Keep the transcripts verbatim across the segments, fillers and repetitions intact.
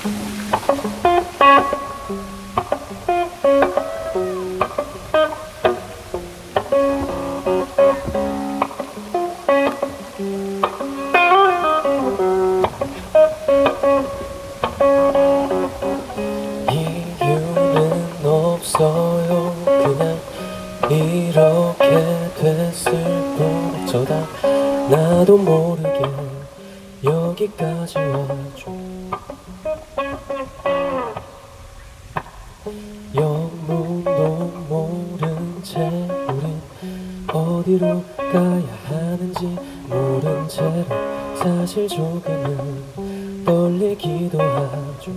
이유는 없어요. 그냥 이렇게 됐을 뿐. 어쩌다 나도 모르게 여기까지 와줘. 영문도 모른 채 우린 어디로 가야 하는지 모른 채로 사실 조금은 떨리기도 하죠.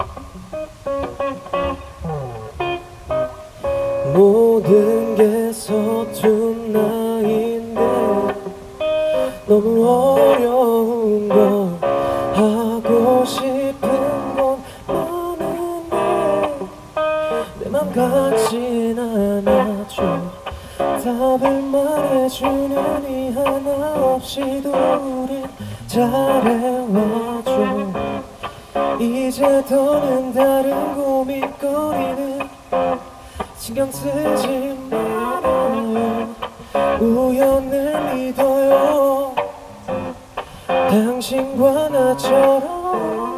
모든 게 서툰 나이인데 너무 어려운 걸 하고 싶은 건 많은데 내 맘 같진 않아져. 답을 말해주는 이 하나 없이도 우린 잘해와줘. 이제 더는 다른 고민거리는 신경 쓰지 말아요. 우연을 믿어요. 당신과 나처럼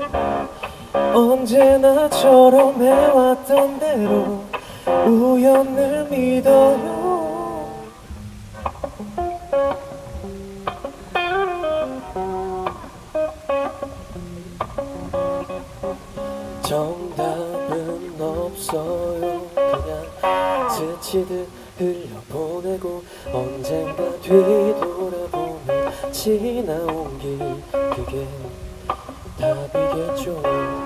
언제나처럼 해왔던 대로 우연을 믿어요. 정답은 없어요. 그냥 스치듯 흘려보내고 언젠가 뒤돌아보면 지나온 길 그게 답이겠죠.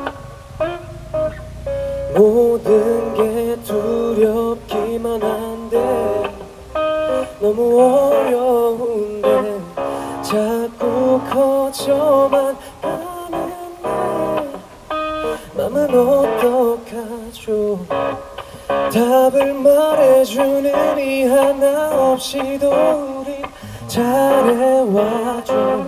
모든 게 두렵기만 한데 너무 어려운데 자꾸 커져만 맘은 어떡하죠. 답을 말해주는 이 하나 없이도 우린 잘해와줘.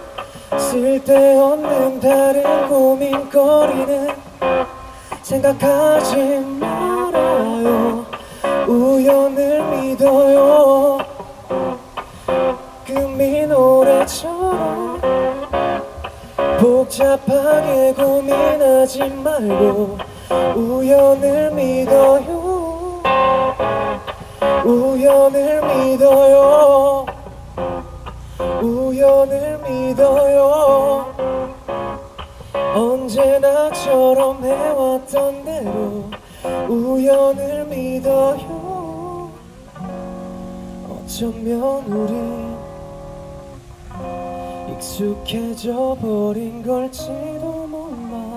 쓸데없는 다른 고민거리는 생각하지 말아요. 우연을 믿어요. 금이 노래처럼 복잡하게 고민하지 말고 우연을 믿어요. 우연을 믿어요. 우연을 믿어요. 언제나처럼 해왔던 대로 우연을 믿어요. 어쩌면 우리 익숙해져 버린 걸지도 몰라.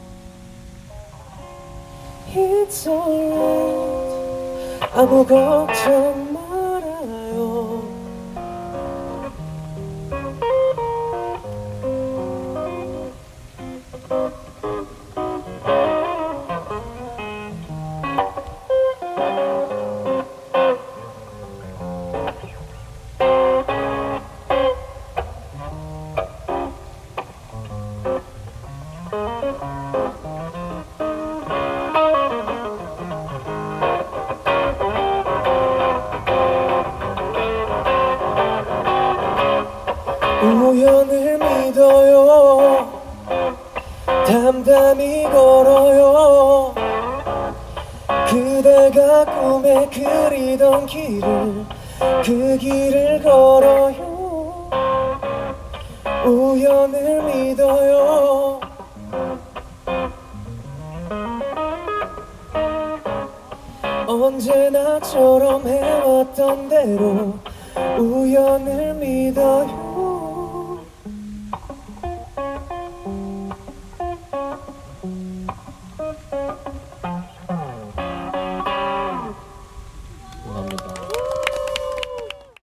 It's alright. 아무 걱정 말아요. 우연을 믿어요. 담담히 걸어요. 그대가 꿈에 그리던 길을 그 길을 걸어요. 우연을 믿어요. 언제나처럼 해왔던 대로 우연을 믿어요.